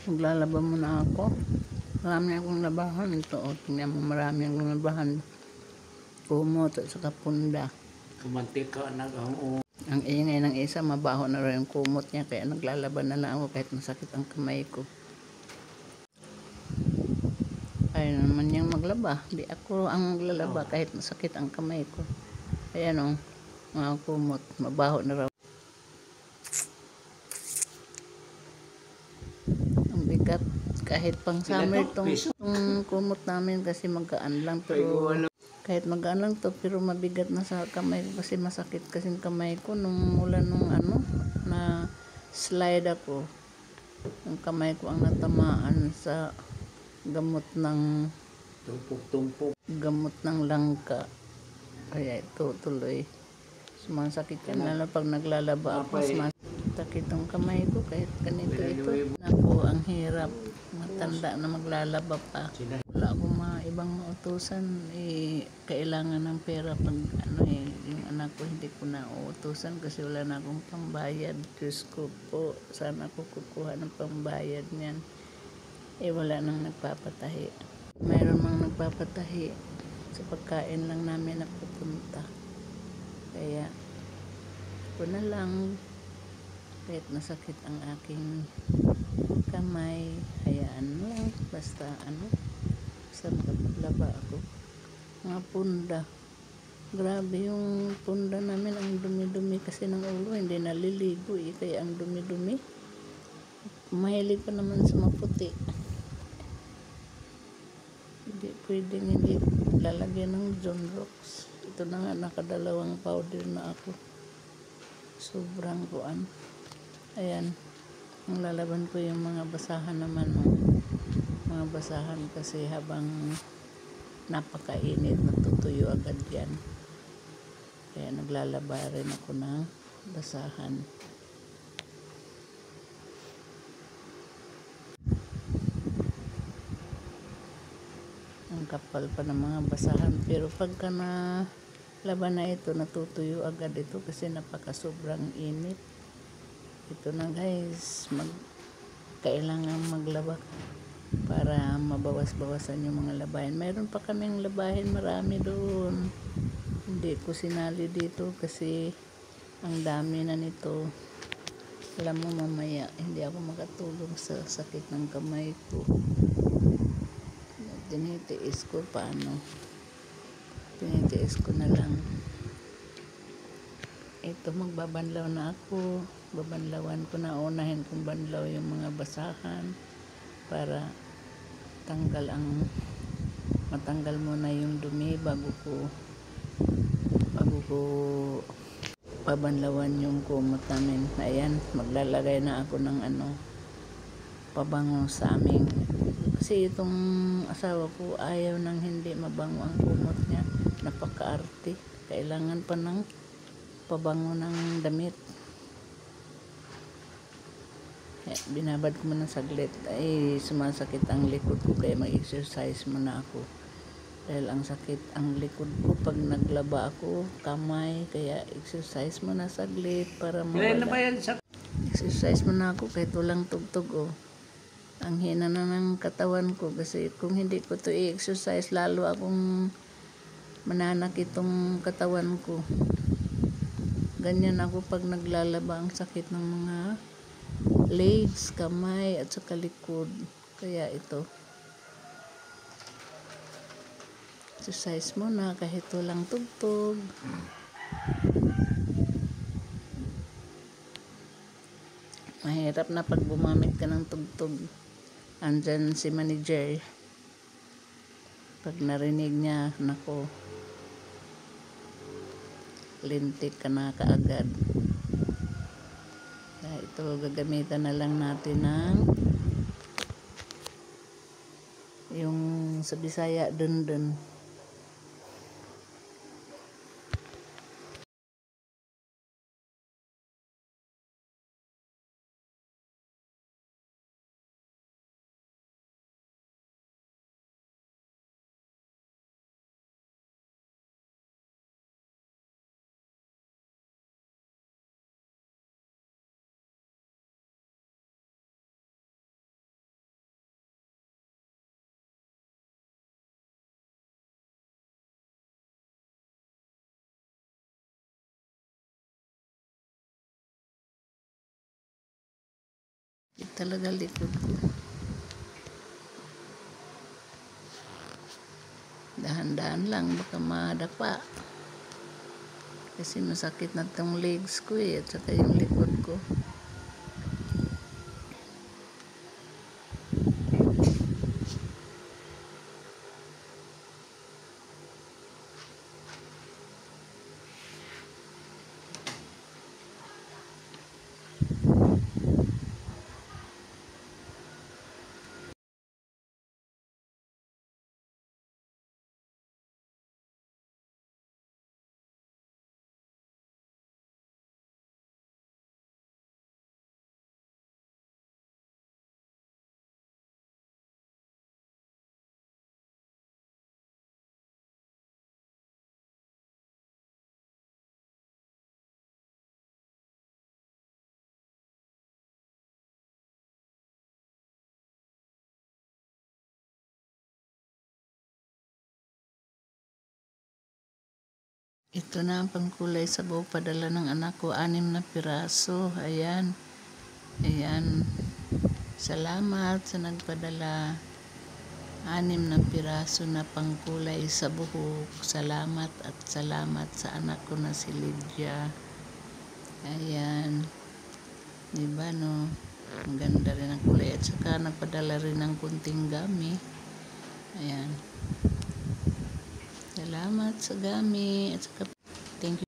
Maglalaba muna ako. Marami akong labahan. Ito, o, tingnan mo, marami akong labahan. Kumot at saka punda. Kumantika na Ang ingay ng isa, mabaho na rin yung kumot niya. Kaya naglalaban na lang ako kahit masakit ang kamay ko. Ayaw naman niyang maglaba. Di ako ang maglalaba kahit masakit ang kamay ko. Ayan o, mga kumot. Mabaho na raw. Ang bigat. Kahit pang summer itong kumot namin kasi magaan lang. Pero kahit magaan lang to, pero mabigat na sa kamay ko kasi masakit kasi kamay ko nung mula nung na slide ako. Ang kamay ko ang natamaan sa gamot ng langka. Kaya ito tuloy sumasakit yan, lalo pag naglalaba ako, sumasakit ang kamay ko kahit ganito ito. Naku, ang hirap, matanda na maglalaba pa. Wala akong mga ibang mautusan, kailangan ng pera pag yung anak ko hindi ko na uutusan kasi wala na akong pambayad. Diyos ko po, sana ako kukuha ng pambayad niyan. Wala nang nagpapatahi. Mayroon mang nagpapatahi, sa pagkain lang namin napupunta. Kaya ko na lang, kahit masakit ang aking kamay, hayaan lang, basta maglaba ako. Mga punda, grabe yung punda namin, ang dumi-dumi kasi ng ulo, hindi naliligo kaya ang dumi-dumi. Mahilig pa naman sa maputi. Hindi pwedeng hindi lalagyan ng John Rocks. Ito na nga, nakadalawang powder na ako. Sobrang kuan. Ayan, ang lalaban ko yung mga basahan naman. Mga basahan kasi habang napakainit, natutuyo agad yan. Kaya naglalaba rin ako ng basahan. Ang kapal pa ng mga basahan, pero pagka na laban na ito, natutuyo agad ito kasi napaka sobrang init. Ito na guys, kailangan maglaba para mabawas-bawasan yung mga labahin. Mayroon pa kaming labahin, marami doon. Hindi ko sinali dito kasi ang dami na nito. Alam mo, mamaya hindi ako makatulog sa sakit ng kamay ko. Tinitiis ko tinitiis ko na lang. Ito, magbabanlaw na ako. Babanlawan ko na, unahin kong banlaw yung mga basahan para matanggal muna yung dumi bago ko pabanlawan yung kumot namin. Ayan, maglalagay na ako ng pabango sa aming. Kasi itong asawa ko ayaw nang hindi mabango ang kumot niya. Napakaarte. Kailangan pa ng pabango ng damit. Binabad ko muna saglit. Sumasakit ang likod ko kaya mag-exercise muna ako. Dahil ang sakit ang likod ko pag naglaba ako, kamay. Kaya exercise muna saglit para mawala. Exercise muna ako kahit walang tugtog. Ang hina na ng katawan ko kasi kung hindi ko to i-exercise, lalo akong mananakit itong katawan ko. Ganyan ako pag naglalaba, ang sakit ng mga legs, kamay at saka likod. Kaya ito, exercise muna kahit walang tugtog. Mahirap na pag gumamit ka ng tugtog. Andyan si manager. Pag narinig niya, nako, lintik ka na kaagad. Kaya ito, gagamitan na lang natin ng yung sa Bisaya, dun. Talaga likod ko. Dahan-dahan lang, baka madapa. Kasi masakit na tong legs ko at saka yung likod ko. Ito na ang pangkulay sa buhok padala ng anak ko, 6 na piraso. Ayan. Ayan. Salamat sa nagpadala. 6 na piraso na pangkulay sa buhok. Salamat at salamat sa anak ko na si Lydia. Ayan. Diba no? Ang ganda rin ang kulay. At saka nagpadala rin ng kunting gami. Ayan. Salamat sa gami. At saka thank you.